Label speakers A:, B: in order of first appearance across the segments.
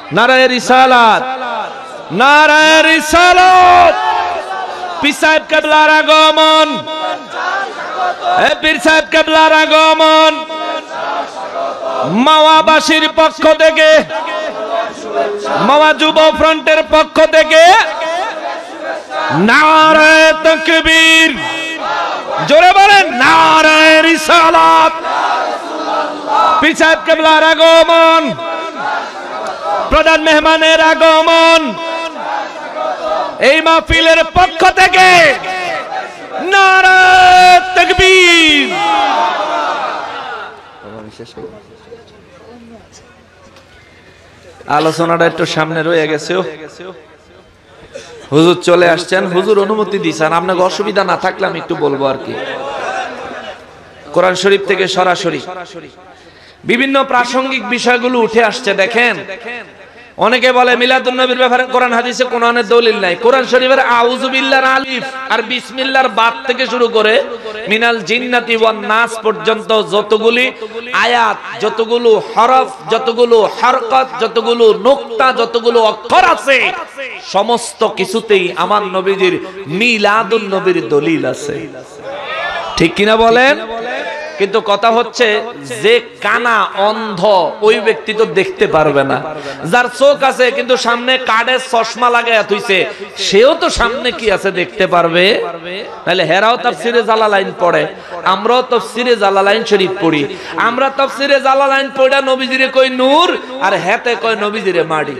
A: নারায়ে রিসালাত, নারায়ে রিসালাত। পীর সাহেব কেবলার আগমন, পীর সাহেব কেবলার আগমন। মাওয়াবাসীর পক্ষ থেকে, মাওয়া যুব ফ্রন্টের পক্ষ থেকে নারায়ে তাকবীর, জোরে বলেন নারায়ে রিসালাত। পীর সাহেব কেবলার আগমন, প্রধান মেহমানের আগমন, এই মাহফিলের পক্ষ থেকে নারায়ে তাকবীর। আলোচনাটা একটু সামনে রয়ে গেছে, হুজুর চলে আসছেন, হুজুর অনুমতি দিয়েছেন, আপনাকে অসুবিধা না থাকলে আমি একটু বলবো আর কি। কোরআন শরীফ থেকে সরাসরি বিভিন্ন প্রাসঙ্গিক বিষয়গুলো উঠে আসছে। দেখেন, অনেকে বলে মিলাদুন নবীর ব্যাপারে কোরআন হাদিসে কোরআনের দলিল নাই। কোরআন শরীফের আউযু বিল্লাহর আলিফ আর বিসমিল্লাহর বাত থেকে শুরু করে মিনাল জিন্নাতি ওয়ান নাস পর্যন্ত যতগুলি আয়াত, যতগুলো হরফ, যতগুলো হরকত, যতগুলো নুকতা, যতগুলো অক্ষর আছে, সমস্ত কিছুতেই আমার নবীজির মিলাদুন নবীর দলিল আছে। ঠিক কিনা বলেন? কিন্তু কথা হচ্ছে, যে কানা অন্ধ ওই ব্যক্তি তো দেখতে পারবে না। যার চোখ আছে কিন্তু সামনে কার্ডের চশমা লাগায় থইছে, সেও তো সামনে কি আছে দেখতে পারবে। তাহলে হেরাও তাফসিরে জালালাইন পড়ে, আমরাও তাফসিরে জালালাইন শরীফ পড়ি। আমরা তাফসিরে জালালাইন পড়া নবীজিরে কই নূর, আর হেতে কয় নবীজিরে মাটি।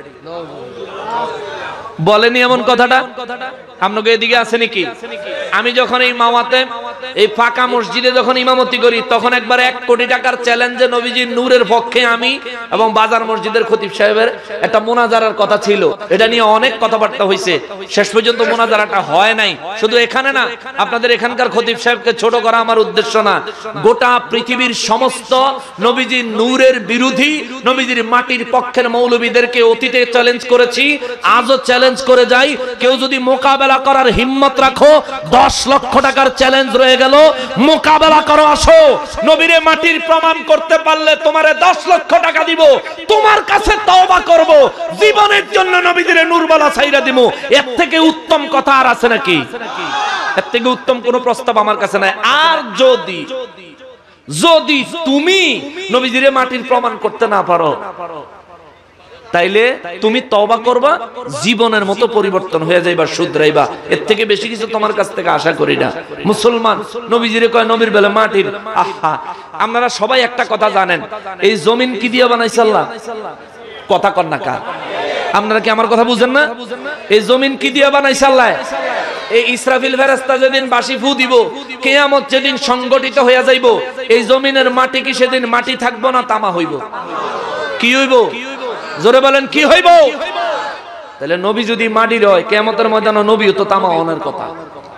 A: বলেনি এমন কথাটা? আপনাকে এদিকে আছে নাকি? আমি যখন এই মাওয়াতে এই ফাঁকা মসজিদে যখন ইমামতি করি, তখন একবার 1 কোটি টাকার চ্যালেঞ্জে নবীজির নূরের পক্ষে আমি এবং বাজার মসজিদের খতিব সাহেবের একটা মোনাজারার কথা ছিল। এটা নিয়ে অনেক কথাবার্তা হয়েছে, শেষ পর্যন্ত মোনাজারাটা হয় নাই। শুধু এখানে না, আপনাদের এখানকার খতিব সাহেবকে ছোট করা আমার উদ্দেশ্য না, গোটা পৃথিবীর সমস্ত নবীজির নূরের বিরোধী, নবীজির মাটির পক্ষের মৌলবীদেরকে অতীতে চ্যালেঞ্জ করেছি, আজও চ্যালেঞ্জ করে যাই। কেউ যদি মোকাবেলা করার হিম্মত রাখো, 10 লক্ষ টাকার চ্যালেঞ্জ রয়ে গেল, মোকাবেলা করো, আসো। নবীরে মাটির প্রমাণ করতে পারলে তোমারে 10 লক্ষ টাকা দিব, তোমার কাছে তওবা করব, জীবনের জন্য নবীদের নূরবালা ছাইরা দিব। এর থেকে উত্তম কথা আর আছে নাকি? এর থেকে উত্তম কোন প্রস্তাব আমার কাছে নাই। আর যদি তুমি নবীজিরে মাটির প্রমাণ করতে না পারো, তাইলে তুমি তওবা করবা, জীবনের মতো পরিবর্তন হয়ে যাইবা, শুধরাইবা। এর থেকে বেশি কিছু তোমার কাছ থেকে আশা করি না। মুসলমান নবীজিরে কয় নবীর বেলা মাটির। আহা, আপনারা সবাই একটা কথা জানেন, এই জমিন কি দিয়ে বানাইছে আল্লাহ? কথা কন না কার? আপনারা কি আমার কথা বুঝেন না? এই জমিন কি দিয়ে বানাইছে আল্লাহ? এই ইসরাফিল ফেরেশতা যেদিন বাঁশি ফু দিব, কিয়ামত যেদিন সংগঠিত হয়ে যাইব, এই জমিনের মাটি কি সেদিন মাটি থাকবো না তামা হইব? কি হইব? জোরে বলেন কি হইব? তাহলে নবী যদি মাটির হয়, কিয়ামতের ময়দানে নবীও তো তামা হওয়ার কথা।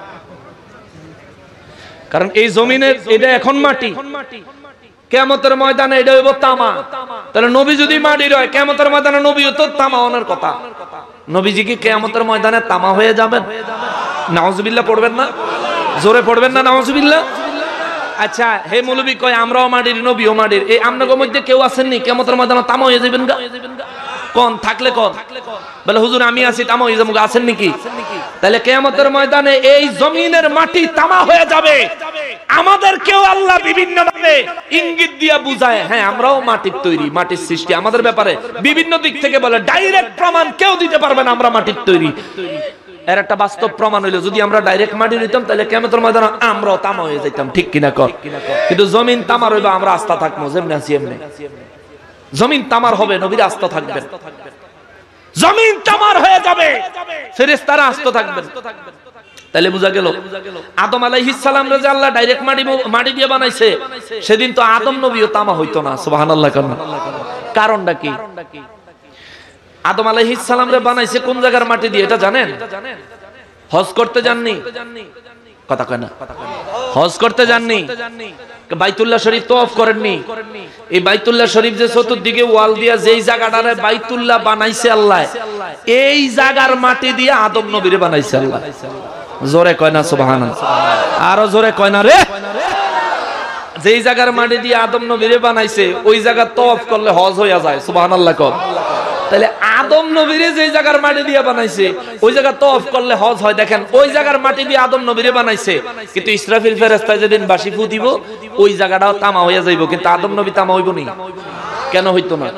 A: কারণ এই জমিনের এটা এখন মাটি, কিয়ামতের ময়দানে এটা হইব তামা। তাহলে নবী যদি মাটির হয়, কিয়ামতের ময়দানে নবীও তো তামা হওয়ার কথা। নবীজি কি কিয়ামতের ময়দানে তামা হয়ে যাবেন? নাউজুবিল্লাহ পড়বেন না? জোরে পড়বেন না নাউজুবিল্লাহ? আচ্ছা, হে মৌলবী কয় আমরাও মাটির, নবীও মাটির, এই আপনাদের মধ্যে কেউ আছেননি কিয়ামতের ময়দানে তামা হয়ে যাবেন গা? কোন থাকলে কোন বলে হুজুর আমি আছি তামা হয়ে যাবো, আছেন নাকি? তাহলে কিয়ামতের ময়দানে এই জমিনের মাটি তামা হয়ে যাবে। আমাদের কেউ আল্লাহ বিভিন্ন ভাবে ইঙ্গিত দিয়া বুঝায়, হ্যাঁ আমরাও মাটির তৈরি, মাটির সৃষ্টি। আমাদের ব্যাপারে বিভিন্ন দিক থেকে বলে, ডাইরেক্ট প্রমাণ কেউ দিতে পারবে না আমরা মাটির তৈরি। এর একটা বাস্তব প্রমাণ হইলো, যদি আমরা ডাইরেক্ট মাটি নিতাম তাহলে কিয়ামতের ময়দানে আমরাও তামা হয়ে যাইতাম। ঠিক কিনা কর? কিন্তু জমিন তামার হইবা, আমরা আস্থা থাকবো যেমনি আছি এমনি। জমিন তামার হবে, নবীর আস্থা থাকবেন। জমিন তামার হয়ে যাবে, ফেরেশতারা আস্থা থাকবেন। তাহলে বুঝা গেল আদম আলাইহিস সালাম রে যে আল্লাহ ডাইরেক্ট মাটি দিয়ে বানাইছে, সেদিন তো আদম নবীও তামা হইতো না। সুবহানাল্লাহ। কারণটা কি? আদম আলাইহিস সালাম রে বানাইছে কোন জায়গার মাটি দিয়ে এটা জানেন? হজ করতে যাননি? কথা কয় না। হজ করতে যাননি, বাইতুল্লাহ শরীফ তওয়াফ করেননি। এই বাইতুল্লাহ শরীফ যে চতুর্দিকে ওয়াল দিয়া যেই জায়গাটারে বাইতুল্লাহ বানাইছে আল্লাহ, এই জায়গার মাটি দিয়ে আদম নবীরে বানাইছে আল্লাহ। জোরে কয় না সুবহানাল্লাহ? আরো জোরে কয় না রে? যেই জায়গার মাটি দিয়ে আদম নবীরে বানাইছে, ওই জায়গা তওয়াফ করলে হজ হইয়া যায়। সুবহানাল্লাহ কর। তাহলে আদম নবীরে যে জায়গার মাটি দিয়ে বানাইছে ওই জায়গা তওয়াফ করলে হজ হয়। দেখেন ওই জায়গার মাটি দিয়ে আদম নবীরে বানাইছে, কিন্তু ইসরাফিল ফেরেশতা যেদিন বাঁশি ফু দিব ওই জায়গাটাও তামা হয়ে যাইব, কিন্তু আদম নবী তামা হইব না। কেন হইতো না?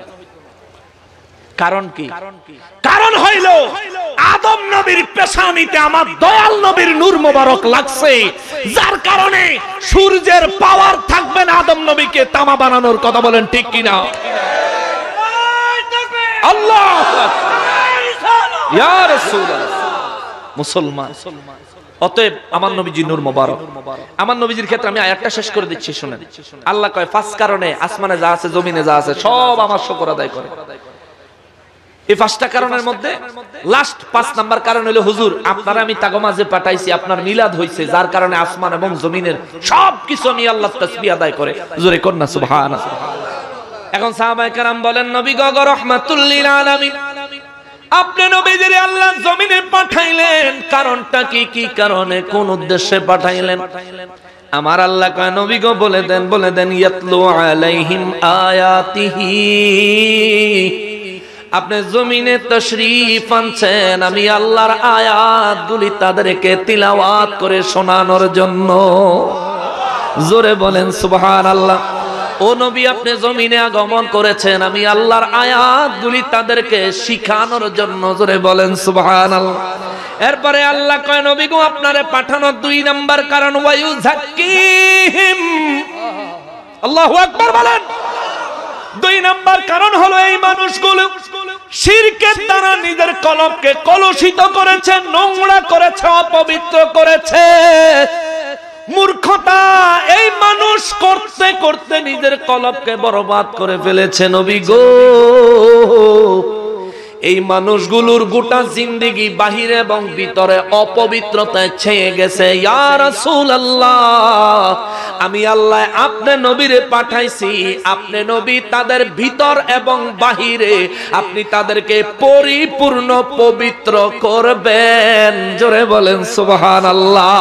A: কারণ কি? কারণ হইল আদম নবীর পেশানিতে আমার দয়াল নবীর নূর মোবারক লাগছে, যার কারণে সূর্যের পাওয়ার থাকবে না আদম নবীকে তামা বানানোর। কথা বলেন ঠিক কিনা? আল্লাহ ইয়া রাসূলুল্লাহ। মুসলমান, অতএব আমার নবীজি নূর মোবারক। আমার নবীজির ক্ষেত্রে আমি আয়াতটা শেষ করে দিচ্ছি, শুনেন। আল্লাহ কয় পাঁচ কারণে আসমানে যা আছে জমিনে যা আছে সব আমার শুকর আদায় করে। এই পাঁচটা কারণের মধ্যে লাস্ট ৫ নাম্বার কারণ হলো হুজুর আপনারা আমি তাগমাজে পাঠাইছি, আপনার মিলাদ হইছে, যার কারণে আসমান এবং জমিনের সবকিছু আমি আল্লাহর তাসবিহ আদায় করে। হুজুরে কন্যা সুবহানাল্লাহ। এখন সাহাবায়ে কেরাম বলেন নবী গো রাহমাতুল লিল আলামিন, আপনি নবীজিরে আল্লাহ জমিনে পাঠাইলেন, কারণটা কি? কি কারণে, কোন উদ্দেশ্যে পাঠাইলেন? আমার আল্লাহ কয় নবী গো বলে দেন ইয়াতলু আলাইহিম আয়াতিহি। আপনি জমিনে তাশরীফ আনছেন আমি আল্লাহর আয়াতগুলি তাদেরকে তিলাওয়াত করে শোনানোর জন্য। জোরে বলেন সুবহানাল্লাহ। ও নবী আপনি জমিনে আগমন করেছেন আমি আল্লাহর আয়াতগুলি তাদেরকে শিখানোর জন্য। জোরে বলেন সুবহানাল্লাহ। এরপরে আল্লাহ কয় নবী গো আপনারে পাঠানোর ২ নাম্বার কারণ ওয়ায়ুযাক্কিহিম। আল্লাহু আকবার বলেন। ২ নাম্বার কারণ হলো এই মানুষগুলো শিরকের দ্বারা নিজের কলবকে কলুষিত করেছে, নোংরা করেছে, অপবিত্র করেছে। মূর্খতা এই মানুষ করতে করতে নিজের কলবকে বরবাদ করে ফেলেছে। নবী গো এই মানুষগুলোর গোটা জিন্দেগি বাহিরে এবং ভিতরে অপবিত্রতায় ছেয়ে গেছে। ইয়া রাসূলুল্লাহ আমি আল্লাহ আপনি নবীরে পাঠাইছি, আপনি নবী তাদের ভিতর এবং বাহিরে আপনি তাদেরকে পরিপূর্ণ পবিত্র করবেন। জোরে বলেন সুবহানাল্লাহ।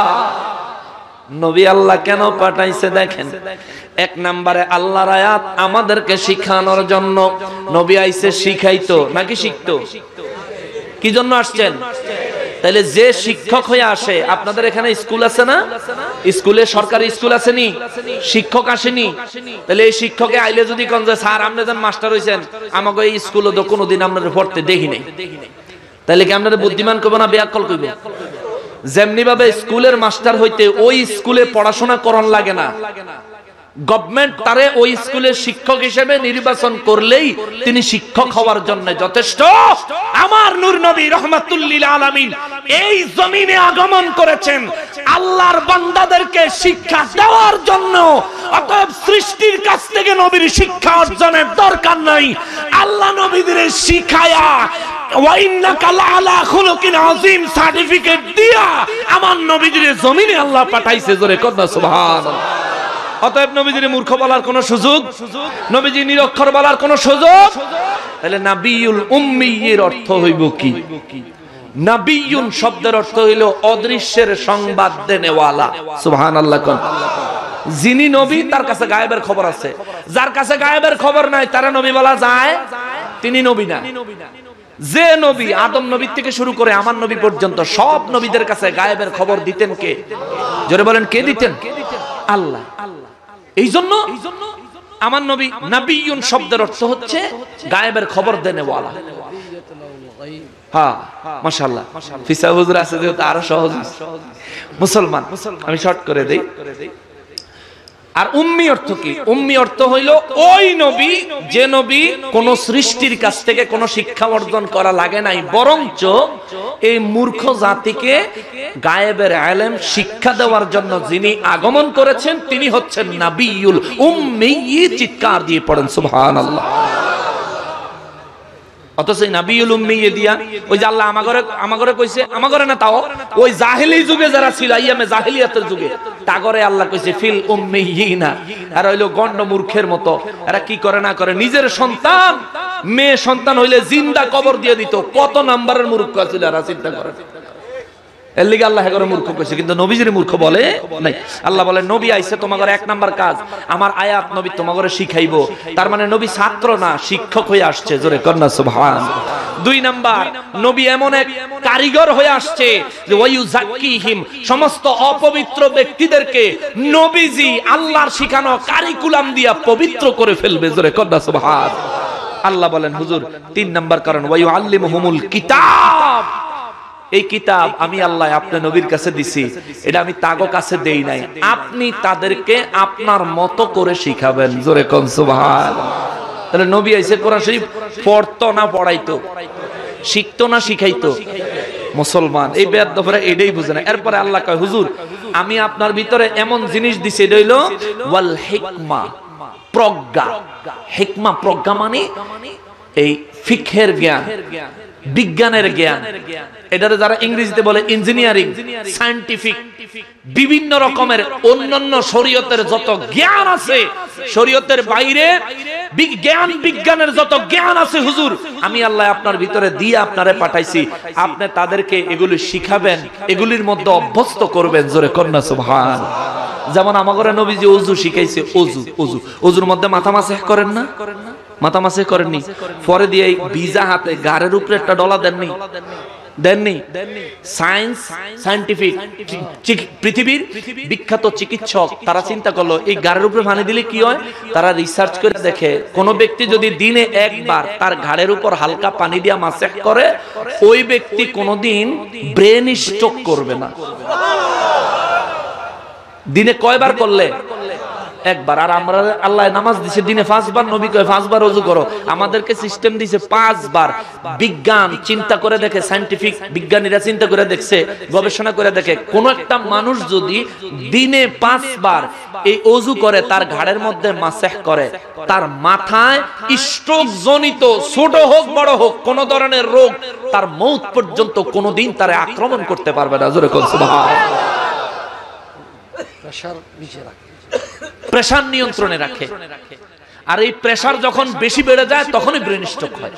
A: নবী আল্লাহ কেন পাঠাইছে দেখেন। ১ নম্বরে আল্লাহর আয়াত আমাদেরকে শিখানোর জন্য। নবী আইছে শিখাইতো নাকি শিখতো? কি জন্য আসছেন? তাহলে যে শিক্ষক হয়ে আসে, আপনাদের এখানে স্কুল আছে না? স্কুলে সরকারি স্কুল আসেনি, শিক্ষক আসেনি। তাহলে এই শিক্ষকে আইলে যদি কোন যে স্যার আপনি যেন মাস্টার হইছেন, আমাকে এই স্কুলে তো কোনোদিন আপনাদের পড়তে দেখি নাই, তাহলে কি আপনাদের বুদ্ধিমান করবো না বেয়াক্কল করবো? যেমনি ভাবে স্কুলের মাস্টার হইতে ওই স্কুলে পড়াশোনা করন লাগে না, গভর্নমেন্ট তারে ওই স্কুলের শিক্ষক হিসেবে নির্বাচন করলেই তিনি শিক্ষক হওয়ার জন্য যথেষ্ট। আমার নূর নবী রাহমাতুল লিল আলামিন এই জমিনে আগমন করেছেন আল্লাহর বান্দাদেরকে শিক্ষা দেওয়ার জন্য। অতএব সৃষ্টির কাছ থেকে নবীর শিক্ষা অর্জনের দরকার নাই, আল্লাহ নবীদের শিখায়া ওয়া ইন্নাকা লাআলা খুলুকিন আযীম সার্টিফিকেট দিয়া আমার নবীদের জমিনে আল্লাহ পাঠাইছে। জোরে কন্যা সুবহানাল্লাহ। অতএব নবীজির মূর্খ বলার কোন সুযোগ, নবীজি নিরক্ষর বলার কোন সুযোগ। তাহলে নাবিয়ুল উম্মিয়ের অর্থ হইব কি? নাবিয়ুন শব্দের অর্থ হইল অদৃশ্যের সংবাদ দেনেওয়ালা। সুবহানাল্লাহ। কোন যিনি নবী তার কাছে গায়েবের খবর আছে, যার কাছে গায়েবের খবর নাই তারা নবী বলা যায়? তিনি নবী না। যে নবী আদম নবী থেকে শুরু করে আমার নবী পর্যন্ত সব নবীদের কাছে গায়েবের খবর দিতেন কে? জোরে বলেন কে দিতেন? আল্লাহ। এই জন্য আমার নবী নাবিয়ুন শব্দের অর্থ হচ্ছে গায়েবের খবর দেনেওয়ালা। হ্যাঁ মাশাআল্লাহ। ফিসা হুজুর আছে যেহেতু আরো সহজ মুসলমান, আমি শর্ট করে দেই। আর উম্মি অর্থ কি? উম্মি অর্থ হইল ওই নবী যে নবী কোন সৃষ্টির কাছ থেকে কোন শিক্ষা অর্জন করা লাগে নাই, বরঞ্চ এই মূর্খ জাতিকে গায়েবের ইলম শিক্ষা দেওয়ার জন্য যিনি আগমন করেছেন তিনি হচ্ছেন নাবিয়ুল উম্মি। চিৎকার দিয়ে পড়েন সুবহানাল্লাহ। অথচ নাবিয়ুল উম্মি দিয়া ওই যে আল্লাহ আমাগরে কইছে, আমাগরে না তাও ওই জাহেলি যুগে যারা ছিল, আইয়ামে জাহেলিয়াতের যুগে, তাগরে আল্লাহ কইছে ফিল উম্মিয়িনা। আর হইলো গণ্ড মূর্খের মতো, এরা কি করে না করে নিজের সন্তান মেয়ে সন্তান হইলে জিন্দা কবর দিয়ে দিত। কত নাম্বারের মূর্খ ছিল এরা, চিন্তা করে। এর লিগে আল্লাহ করে মূর্খ কইছে, কিন্তু নবীজির মূর্খ বলে নাই। আল্লাহ বলে নবী আইছে তোমাদের এক নাম্বার কাজ আমার আয়াত নবী তোমাদের শিখাইবো। তার মানে নবী ছাত্র না, শিক্ষক হয়ে আসছে। জোরে কন্না সুবহানাল্লাহ। দুই নাম্বার, নবী এমন এক কারিগর হয়ে আসছে যে ওয়ায়ুযাক্কিহিম, সমস্ত অপবিত্র ব্যক্তিদেরকে নবীজি আল্লাহর শিখানো কারিকুলাম দিয়া পবিত্র করে ফেলবে। জোরে কন্না সুবহানাল্লাহ। আল্লাহ বলেন হুজুর তিন নাম্বার কারণ ওয়ায়ুআল্লিমুহুমুল কিতাব, এই কিতাব আমি আল্লাহ আপনার নবীর কাছে দিছি, এটা আমি তাগো কাছে দেই নাই, আপনি তাদেরকে আপনার মতো করে শিখাবেন। জোরে কোন সুবহানাল্লাহ। তাহলে নবী আইছে কোরআন শরীফ পড়তো না পড়াইতো, শিখতো না শিখাইতো? মুসলমান এই বেয়াদবরা এটাই বুঝে না। এরপরে আল্লাহ কয় হুজুর আমি আপনার ভিতরে এমন জিনিস দিছি, এটা হইল ওয়াল হিকমা, প্রজ্ঞা। হিকমা প্রজ্ঞা মানে এই ফিকহের জ্ঞান, বিজ্ঞানের জ্ঞান। এটারে যারা ইংরেজিতে বলে ইঞ্জিনিয়ারিং, সায়েন্টিফিক, বিভিন্ন রকমের অন্যান্য শরীয়তের যত জ্ঞান আছে, শরীয়তের বাইরে বিজ্ঞান বিজ্ঞানের যত জ্ঞান আছে হুজুর আমি আল্লাহ আপনার ভিতরে দিয়ে আপনারে পাঠাইছি, আপনি তাদেরকে এগুলি শিখাবেন, এগুলির মধ্যে অভ্যস্ত করবেন। জোরে কন্না সুবহানাল্লাহ। যেমন আমাগরে নবীজি ওযু শিখাইছে, ওযুর মধ্যে মাথা মাসেহ করেন না? মাথা মাসেহ করেননি? পরে দিয়ে ভিজা হাতে গাড়ের উপরে একটা ডলা দেননি? সায়েন্স, সায়েন্টিফিক, পৃথিবীর বিখ্যাত চিকিৎসক তারা চিন্তা করলো এই গাড়ের উপরে পানি দিলে কি হয়। তারা রিসার্চ করে দেখে কোন ব্যক্তি যদি দিনে একবার তার ঘাড়ের উপর হালকা পানি দিয়া মাসেহ করে, ওই ব্যক্তি কোনোদিন ব্রেন স্ট্রোক করবে না। দিনে কয়বার করলে? একবার। আর আমরা আল্লাহ নামাজ দিছে দিনে 5 বার, নবী কয় 5 বার ওযু করো। আমাদেরকে সিস্টেম দিছে 5 বার। বিজ্ঞান চিন্তা করে দেখে, সায়েন্টিফিক বিজ্ঞানীরা চিন্তা করে দেখছে, গবেষণা করে দেখে কোন একটা মানুষ যদি দিনে 5 বার এই ওযু করে, তার ঘাড়ের মধ্যে মাসেহ করে, তার মাথায় স্ট্রোক জনিত ছোট হোক বড় হোক কোন ধরনের রোগ তার মৌত পর্যন্ত কোনোদিন তারে আক্রমণ করতে পারবে না। জোরে কোন সুবহানাল্লাহ। প্রেসার নিয়ন্ত্রণে রাখে। আর এই প্রেসার যখন বেশি বেড়ে যায় তখনই ব্রেন স্ট্রোক হয়।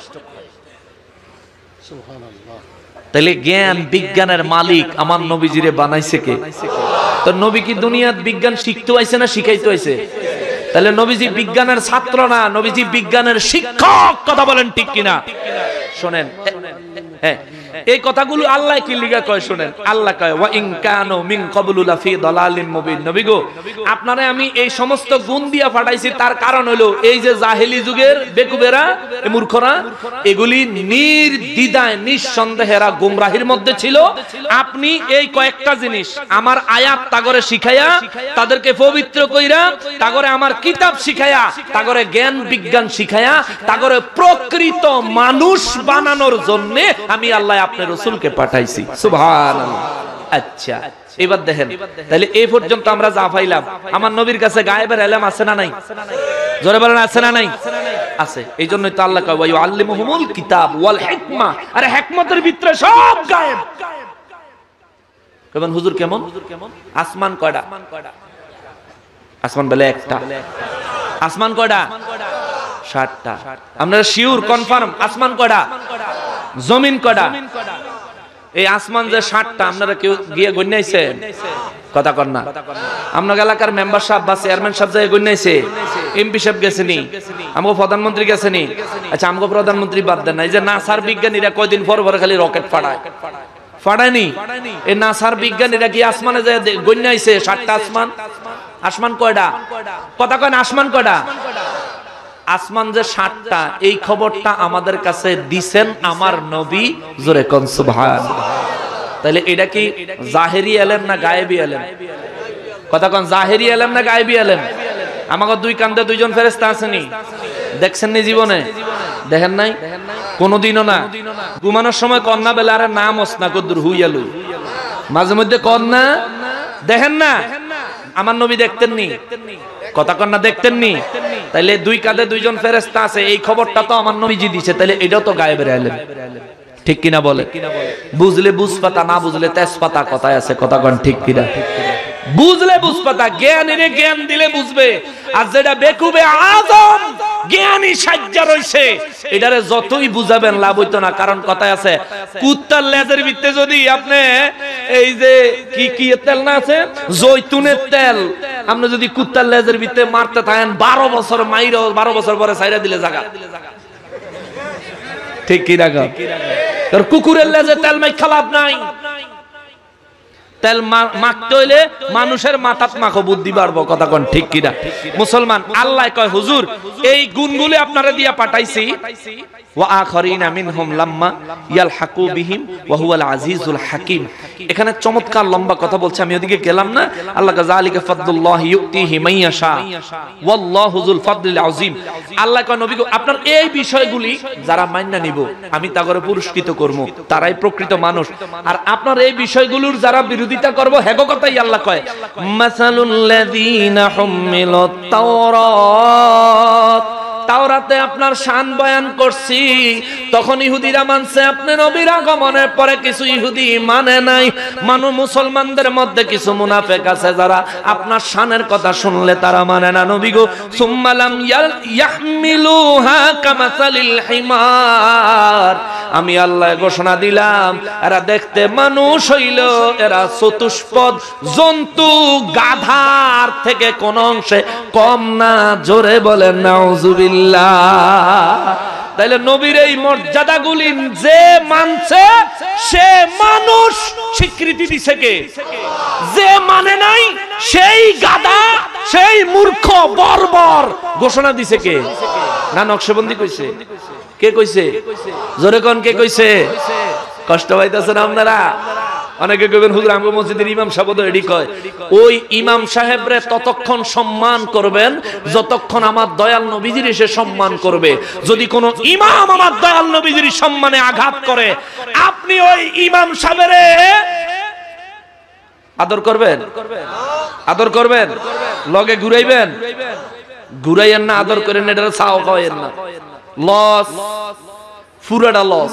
A: তাহলে জ্ঞান বিজ্ঞানের মালিক আমার নবীজিরে বানাইছে কে? তো নবী কি দুনিয়ার বিজ্ঞান শিখতে আইছে না শিখাইতে আইছে? তাহলে নবীজি বিজ্ঞানের ছাত্র না, নবীজি বিজ্ঞানের শিক্ষক। কথা বলেন ঠিক কিনা? শোনেন এই কথাগুলো আল্লাহ কি লিগা কয় শুনেন। আল্লাহ কয় ওয়া ইন কানু মিন ক্বাবলু লাফি দালালিন মুবিন। নবী গো আপনারে আমি এই সমস্ত গুণ দিয়া পাঠাইছি, তার কারণ হলো এই যে জাহেলি যুগের বেকুবেরা, এই মূর্খরা, এগুলি নির্দ্বিধায় নিঃসন্দেহেরা গোমরাহির মধ্যে ছিল। আপনি এই কয়েকটা জিনিস আমার আয়াত তাগরে শিখাইয়া, তাদেরকে পবিত্র কইরা, তাগরে আমার কিতাব শিখাইয়া, তাগরে জ্ঞান বিজ্ঞান শিখাইয়া, তাগরে প্রকৃত মানুষ বানানোর জন্য আমি আল্লাহ আপনার রাসূলকে পাঠাইছি। সুবহানাল্লাহ। আচ্ছা এবার দেখেন, তাহলে এই পর্যন্ত আমরা যা পাইলাম, আমার নবীর কাছে গায়েবের ইলম আছে না নাই? জোরে বলেন আছে না নাই? আছে। এই জন্যই তো আল্লাহ কয় ওয়া ইউআল্লিমুহুমুল কিতাব ওয়াল হিকমা। আরে হিকমতের ভিতরে সব গায়েব। কেমন হুজুর কেমন? আসমান কয়টা? আসমান বলে একটা। আসমান কয়টা? 7টা। আপনারা শিওর কনফার্ম আসমান কয়টা? জমিন কয়টা? এই আসমান যে 7টা, আপনারা কেউ গিয়ে গণনাইছেন? কথা কর না। আপনার এলাকার মেম্বার সাহেব বা চেয়ারম্যান সাহেব যায় গণনাইছে? এমপি সাহেব গেছেনি? আমগো প্রধানমন্ত্রী গেছেনি? আচ্ছা আমগো প্রধানমন্ত্রী বাদ দেন না, এই যে নাসার বিজ্ঞানীরা কয়দিন পর পর খালি রকেট ফাড়ায়, ফাড়ায়নি? এই নাসার বিজ্ঞানীরা কি আসমানে যায় গণনাইছে 7টা আসমান? আসমান কয়টা? কথা কয় না, আসমান কয়টা? আসমান যে 7টা, এই খবরটা আমাদের কাছে দিছেন আমার নবী। জোরে কোন সুবহানাল্লাহ। তাহলে এটা কি জাহেরি ইলম না গায়েবী ইলম? কথা কোন জাহেরি ইলম না গায়েবী ইলম? আমাকে দুই কান্দে দুইজন ফেরেশতা আসেনি? দেখছেন নি জীবনে? দেখেন নাই? কোনদিনও না। ঘুমানোর সময় কন্যা বেলা আরে নাম ওসনা কদ্দুর হুইয়ালু, মাঝে মধ্যে কন্যা দেখেন না? আমার নবী দেখতেননি? কথা কন্যা দেখতেননি? তাইলে দুই কাঁধে দুইজন ফেরেশতা আছে, এই খবরটা তো আমার নবীজি দিছে, তাইলে এটাও তো গায়েবের ইলম। ঠিক কিনা বলে? বুঝলে বুঝপাতা, না বুঝলে তেজপাতা কথায় আছে। কথা কন ঠিক কিনা? বুঝলে বুঝপাতা, জ্ঞানীরে জ্ঞান দিলে বুঝবে। আর যেটা বেকুবে আজম জ্ঞানী সাজ্জা রইছে, এটারে যতই বুঝাবেন লাভ হইতো না। কারণ কথায় আছে কুত্তার লেজের ভিতরে যদি আপনি এই যে কি তেল না আছে, জৈতুনের তেল, আপনি যদি কুত্তার লেজের ভিতরে মারতে থাকেন 12 বছর মাইরো, 12 বছর পরে ছাইরা দিলে জায়গা, ঠিক কি রাখা? কুকুরের লেজে তেল মাইখা লাভ নাই। তেল মাখতে হইলে মানুষের মাথাত মাখো, বুদ্ধি বাড়বো, কথা কোন ঠিক কিনা? মুসলমান, আল্লাহ কয় হুজুর এই গুণগুলি আপনারা দিয়া পাঠাইছি, ওয়া আখারিনা মিনহুম লাম্মা ইয়ালহাকু বিহিম ওয়া হুয়াল আজিজুল হাকিম। এখানে চমৎকার লম্বা কথা বলছে, আমি ওদিকে গেলাম না। আল্লাহ যালিকা ফাদলুল্লাহি ইউতিহি মাইয়াশা ওয়াল্লাহু যুল ফাদলিল আযীম। আল্লাহ কয় নবী গো, আপনার এই বিষয়গুলি যারা মাইন্না নিব আমি তাগরে পুরস্কৃত করব, তারাই প্রকৃত মানুষ। আর আপনার এই বিষয়গুলোর যারা বিরোধিতা করব, হেগো কথাই আল্লাহ কয়, মাসালুল লাযিনা হুমিলত তাওরাত, তাওরাতে আপনার শান বয়ান করছি, তখন ইহুদিরা মানছে, আপনি নবীর আগমনের পরে কিছু ইহুদি মানে নাই। মুসলমানদের মধ্যে কিছু মুনাফিক আছে যারা আপনার শানের কথা শুনলে তারা মানে না। নবী গো, সুম্মালাম ইয়াহমিলুহা কামাসালিল হিমার, আমি আল্লাহ ঘোষণা দিলাম এরা দেখতে মানুষ হইল, এরা চতুষ্পদ জন্তু, গাধার থেকে কোন অংশে কম না। জোরে বলেন নাউজুবিল্লাহ। তাইলে নবীর এই মর্যাদাগুলি যে মানছে সে মানুষ, স্বীকৃতি দিছে কে? যে মানে নাই সেই গাধা, সেই মূর্খ, বর্বর, ঘোষণা দিছে কে? না নকশবন্দি কইছে? কে কইছে? জোরে কোন কে কইছে? কষ্ট পাইতেছেন আপনারা? অনেকে কইবেন হুজুর আমগো মসজিদের ইমাম সাহেব এডি কয়। ওই ইমাম সাহেবরে ততক্ষণ সম্মান করবেন যতক্ষণ আমার দয়াল নবীজির এসে সম্মান করবে। যদি কোন ইমাম আমার দয়াল নবীজির সম্মানে আঘাত করে, আপনি ওই ইমাম সাহেবরে আদর করবেন? আদর করবেন? লগে ঘুরাইবেন? ঘুরাইয়েন না, আদর করেন, এটা চাও খাওয়াইয়েন না। লস, পুরাটা লস।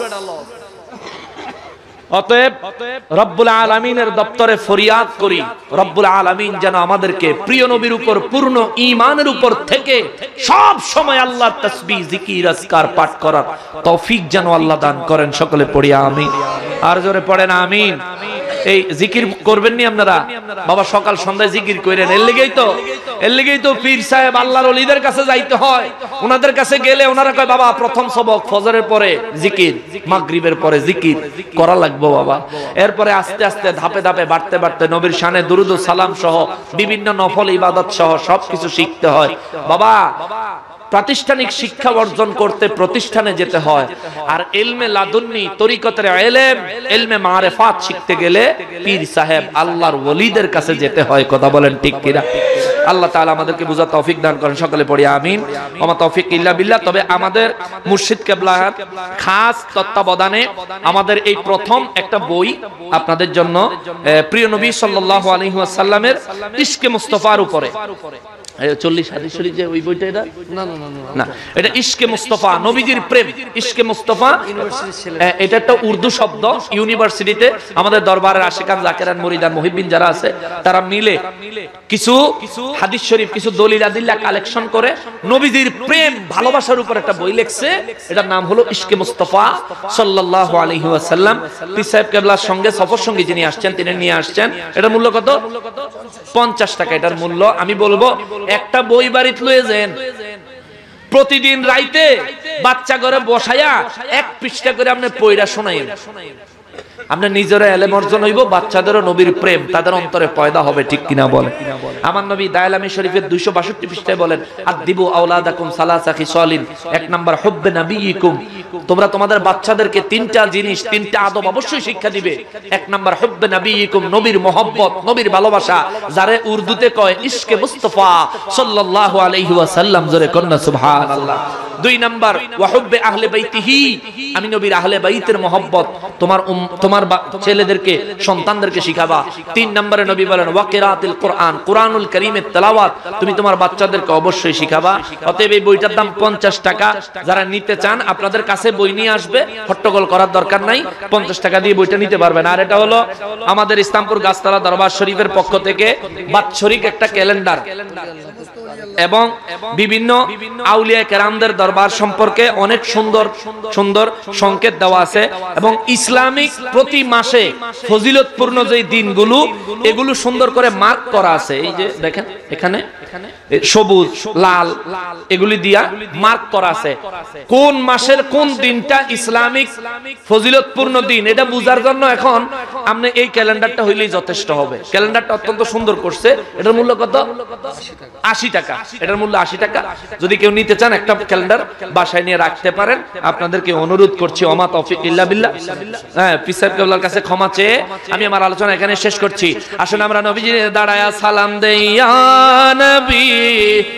A: অতএব রব্বুল আলামিনের দপ্তরে ফরিয়াদ করি, রব্বুল আলামিন যেন আমাদেরকে প্রিয় নবীর উপর পূর্ণ ঈমানের উপর থেকে সব সময় আল্লাহর তাসবিহ, জিকির, আজকার পাঠ করার তৌফিক যেন আল্লাহ দান করেন। সকলে পড়ি আমিন। আর জোরে পড়েন আমিন। এই জিকির করবেন নি আপনারা? বাবা সকাল সন্ধ্যায় জিকির করেন। এর লেগেই তো পীর সাহেব আল্লাহর ওলিদের কাছে যাইতে হয়। ওনাদের কাছে গেলে ওনারা কয় বাবা প্রথম সবক ফজরের পরে জিকির, মাগরিবের পরে জিকির করা লাগবে বাবা। এরপরে আস্তে আস্তে ধাপে ধাপে বাড়তে বাড়তে নবীর শানে দুরুদ ও সালাম সহ বিভিন্ন নফল ইবাদত সহ সবকিছু শিখতে হয় বাবা। প্রাতিষ্ঠানিক শিক্ষা অর্জন করতে প্রতিষ্ঠানে যেতে হয়। আর ইলমে লাদুন্নি, তরিকতের ইলম, ইলমে মারিফাত শিখতে গেলে পীর সাহেব আল্লাহর ওলিদের কাছে যেতে হয়। কথা বলেন ঠিক কিনা? আল্লাহ তাআলা আমাদেরকে বুঝার তৌফিক দান করেন। সকলে পড়ি আমিন। ওমা তৌফিক ইল্লা বিল্লাহ। তবে আমাদের মুর্শিদ কিবলার খাস তত্ত্বাবধানে আমাদের এই প্রথম একটা বই আপনাদের জন্য, প্রিয় নবী সাল্লাল্লাহু আলাইহি ওয়াসাল্লামের ইশকে মুস্তাফার উপরে 40 হাদিস শরীফ, যে ওই বইটা এটা না, এটা ইশকে মুস্তাফা, নবীজির প্রেম, ইশকে মুস্তাফা। এটা একটা উর্দু শব্দ। ইউনিভার্সিটিতে আমাদের দরবারের আশিকান, জাকেরান, মুরিদান, মুহিব্বিন যারা আছে তারা মিলে কিছু হাদিস শরীফ, কিছু দলিল আদিল্লাহ কালেকশন করে নবীজির প্রেম, ভালোবাসার উপর একটা বই লিখছে। এটার নাম হলো ইশকে মুস্তাফা সাল্লাল্লাহু আলাইহি ওয়াসাল্লাম। পীর সাহেব কেবলার সঙ্গে সফর সঙ্গী যিনি আসছেন তিনি নিয়ে আসছেন। এটার মূল্য কত? 50 টাকা এটার মূল্য। আমি বলবো একটা বই বাড়িতে লয়ে যান, প্রতিদিন রাইতে বাচ্চা ঘরে বসায়া 1 পৃষ্ঠা করে আপনি পয়রা শোনাইন। আপনার নিজেরও ইলম অর্জন হইব, বাচ্চাদেরও নবীর প্রেম তাদের অন্তরে পয়দা হবে। ঠিক কিনা বলে? আমার নবী দায়লামি শরীফের 262 পৃষ্ঠায় বলেন, আদিবু আওলাদাকুম সালাসা খিসালিন। 1 নাম্বার হুব্বে নবিয়িকুম, তোমরা তোমাদের বাচ্চাদেরকে 3টা জিনিস, 3টা আদব অবশ্যই শিক্ষা দিবে। 1 নাম্বার হুব্বে নবিয়িকুম, নবীর মহব্বত, নবীর ভালোবাসা, যারে উর্দুতে কয় ইশকে মুস্তাফা সাল্লাল্লাহু আলাইহি ওয়াসাল্লাম। জোরে কন্না সুবহানাল্লাহ। 2 নাম্বার ওয়া হুব্বে আহলে বাইতিহি, আমি নবীর আহলে বাইতের মহব্বত তোমার ছেলেদেরকে, সন্তানদেরকে শিখাবা। 3 নম্বরে নবী বলেন ওয়া কিরাআতুল কুরআন, কুরআনুল কারীমের তেলাওয়াত তুমি তোমার বাচ্চাদেরকে অবশ্যই শিখাবা। অতএব এই বইটার দাম 50 টাকা। যারা নিতে চান আপনাদের কাছে বই নিয়ে আসবে, হট্টগোল করার দরকার নাই, 50 টাকা দিয়ে বইটা নিতে পারবেন। আর এটা হলো আমাদের ইসলামপুর গাছতলা দরবার শরীফের পক্ষ থেকে বাৎসরিক একটা ক্যালেন্ডার। এবং বিভিন্ন আউলিয়া কেরামদের দরবার সম্পর্কে অনেক সুন্দর সুন্দর সংকেত দেওয়া আছে এবং ইসলামিক প্রতি মাসে ফজিলতপূর্ণ যে দিনগুলো এগুলো সুন্দর করে মার্ক করা আছে। এই যে দেখেন এখানে সবুজ লাল এগুলি দিয়া মার্ক করা আছে কোন মাসের কোন দিনটা ইসলামিক ফজিলতপূর্ণ দিন। এটা বোঝার জন্য এখন আপনি এই ক্যালেন্ডারটা হইলেই যথেষ্ট হবে। ক্যালেন্ডারটা অত্যন্ত সুন্দর করছে। এটার মূল্য কত? 80 টাকা। এটার মূল্য 80 টাকা। যদি কেউ নিতে চান একটা ক্যালেন্ডার বাসায় নিয়ে রাখতে পারেন। আপনাদেরকে অনুরোধ করছি, ওমা তৌফিক ইল্লা বিল্লাহ। হ্যাঁ, পীর সাহেব কেবলার কাছে ক্ষমা চেয়ে আমি আমার আলোচনা এখানে শেষ করছি। আসলে আমরা নবীজি দাঁড়ায়া সালাম দেই ইয়া নবী